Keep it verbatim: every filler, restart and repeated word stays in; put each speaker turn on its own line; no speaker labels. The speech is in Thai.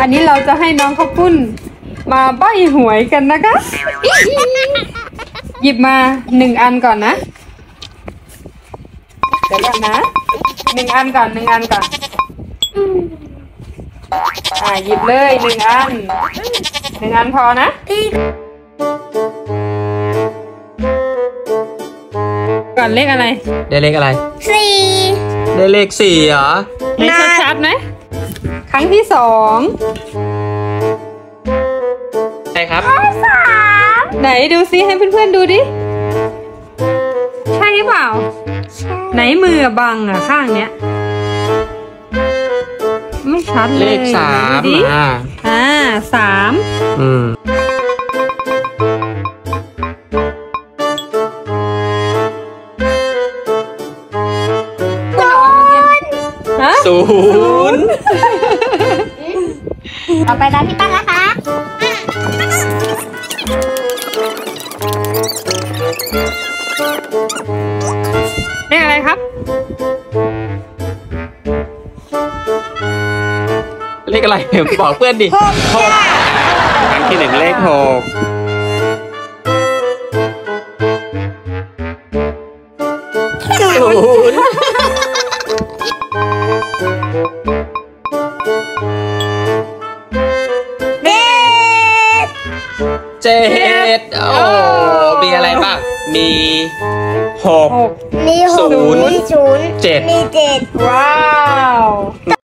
นนี้เราจะให้น้องข้าวปุ้นมาใบ้หวยกันนะคะหยิบมาหนึ่งอันก่อนนะเดี๋ยวก่อนนะหนึ่งอันก่อนหนึ่งอันก่อนอ่าหยิบเลยหนึ่งอันหนึ่งอันพอนะก่อนเลขอะไร
ได้เลขอะไร
สี่
ได้เลขสี่เหรอ
ไหนชัดๆไหมครั้งที่สอง
ใช่ครับ
สาม
ไหนดูซิให้เพื่อนๆดูดิใช่หรือเปล่าไหนมือบังอ่ะข้างเนี้ยไม่ชัดเลย
เลขสามอ่า
อ่าสาม
อืมศูนย์
ต่อไปตามพี่ปั้นนะคะ
เลขอะไรครับ
เลขอะไรบอกเพื่อนดิหกครั้งที่หนึ่งเลขหกศูนย์เจ็ดโอ้มีอะไรบ้างมีหก
มีหก
ศูนย์
มีศูนย์
เจ็ด
มีเจ็ด
ว้าว